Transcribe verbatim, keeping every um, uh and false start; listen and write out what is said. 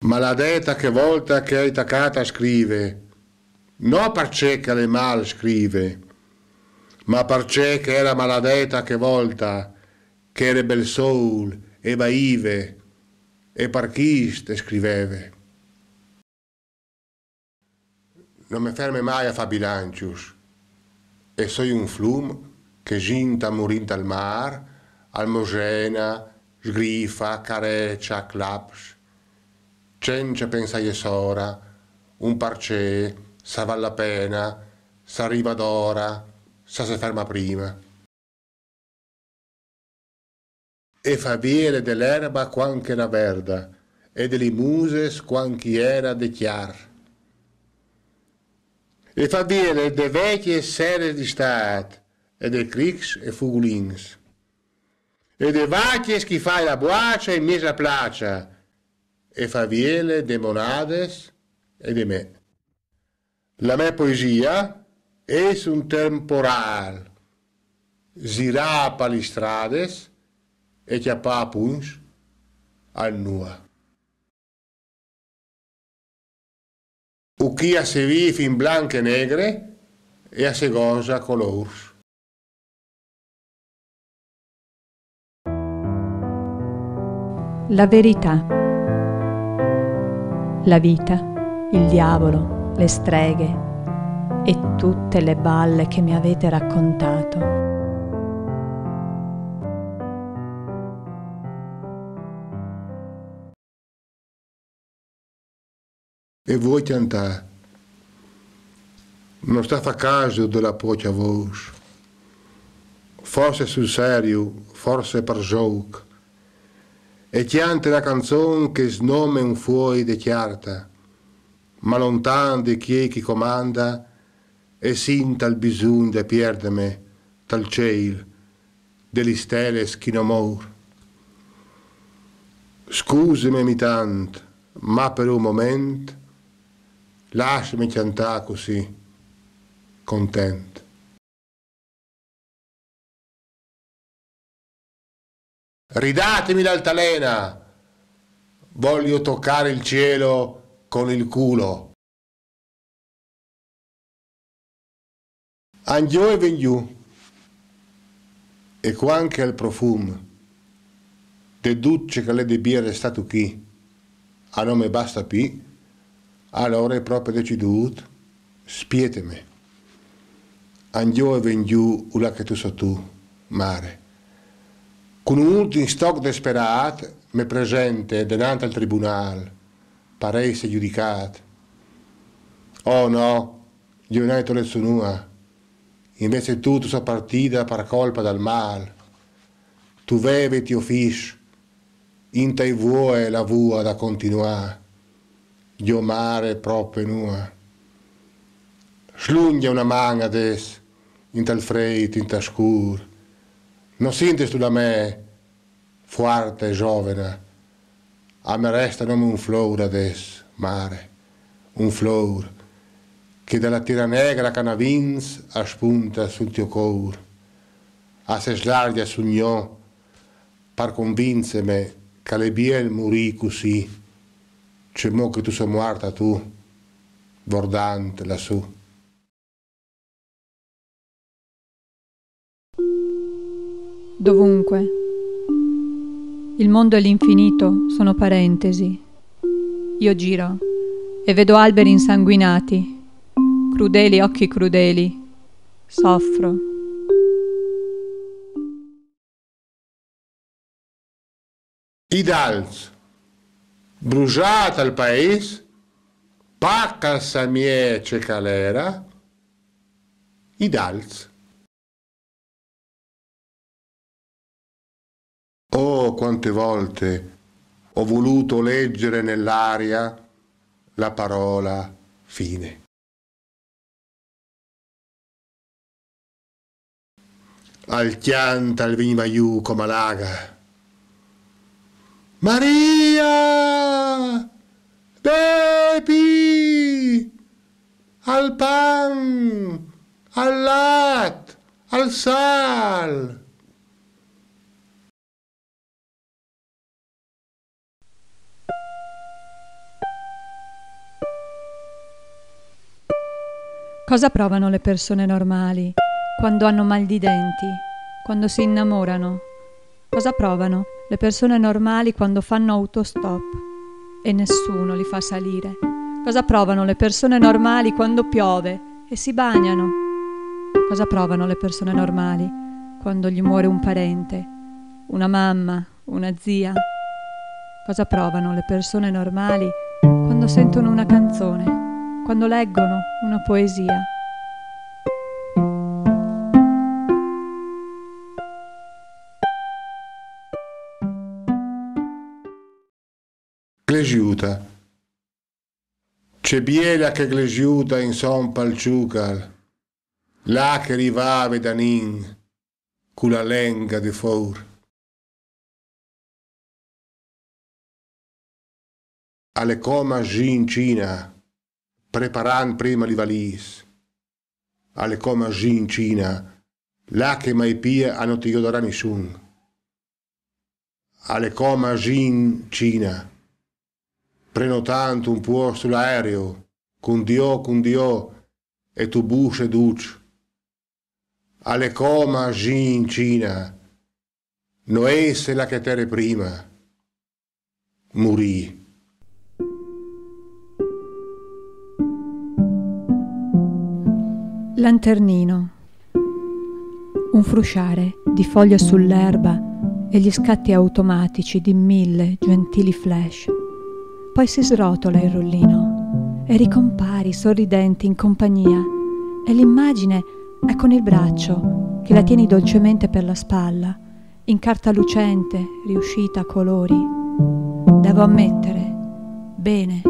Maladetta che volta che hai taccata scrive, no perché che le mal scrive, ma perché che era maladetta che volta che era bel soul e vaive e per chi te scriveve. Non mi ferme mai a fa bilancius e soy un flum che ginta murinta al mar, almosena, sgrifa, careccia, claps, cence pensaie sora, un parcè, sa val la pena, s'arriva d'ora, sa se ferma prima. E fa viere dell'erba quanche era verda, e delle muses quanchi era de chiar. E fa viere de vecchie sere di stat, e de crics e fugulins. E de vacchie chi fai la boaccia in mesa placia, e fa viere de monades e de me. La mia poesia è un temporal, zirà per le strade e chiappà punch al nua. Uchia se vive in blanche e negre e a se goza colors. La verità. La vita, il diavolo, le streghe e tutte le balle che mi avete raccontato. E voi cantare. Non sta a caso della poca voce. Forse sul serio, forse per gioco. E chiante la canzone che snome un fuori de chiarta, ma lontan di chi chi comanda e sinta il bisogno de pierdeme tal ciel, delle stelle schinomor. Scusami mi tant, ma per un momento lasciami cantare così, contento. Ridatemi l'altalena, voglio toccare il cielo con il culo. Angiò e vengiù, e qua anche il profumo, de duce che le de birre stato qui, a non me basta più, allora è proprio deciduto, spietemi. Angiò e vengiù, ula che tu so tu, mare. Con un ultimo stock desperato, mi presente davanti al tribunale, parei se giudicato. Oh no, io non ho detto nessuna, invece tu, tu sei partita per colpa del male. Tu veve ti offici, in te vuoi la vua da continuare, io mare proprio nua. Slungia una mano adesso, in tal freddo, in tal scuro. Non senti tu da me, forte e giovane, a me resta non un flor adesso, mare, un flor, che dalla tira negra che vins a spunta sul tuo cuore, a se slarga sul gno, per convincermi che le biel morì così, c'è mo che tu sei morta tu, bordante lassù. Dovunque. Il mondo e l'infinito sono parentesi. Io giro e vedo alberi insanguinati, crudeli occhi crudeli. Soffro. Idalz, bruciata il paese, pacca il samiece calera, Idalz. Oh, quante volte ho voluto leggere nell'aria la parola fine. Al chianta il veniva giù come laga. Maria! Bepi! Al pan! Al latte! Al sal! Cosa provano le persone normali quando hanno mal di denti, quando si innamorano? Cosa provano le persone normali quando fanno autostop e nessuno li fa salire? Cosa provano le persone normali quando piove e si bagnano? Cosa provano le persone normali quando gli muore un parente, una mamma, una zia? Cosa provano le persone normali quando sentono una canzone? Quando leggono una poesia? Glesiuta. C'è biela che glesiuta in son palciucal, là che rivave da nin, cu la lenga di for. Alle coma in Cina, preparan prima li valis. Alle coma in Cina, là che mai pia hanno tigodora nessun. Alle coma in Cina, prenotando un posto sull'aereo, con Dio, con Dio, e tu busce duc. Alle coma in Cina, no esse la che tere prima, morì. Lanternino. Un frusciare di foglie sull'erba e gli scatti automatici di mille gentili flash. Poi si srotola il rullino e ricompari sorridenti in compagnia e l'immagine è con il braccio che la tieni dolcemente per la spalla, in carta lucente, riuscita a colori. Devo ammettere, bene.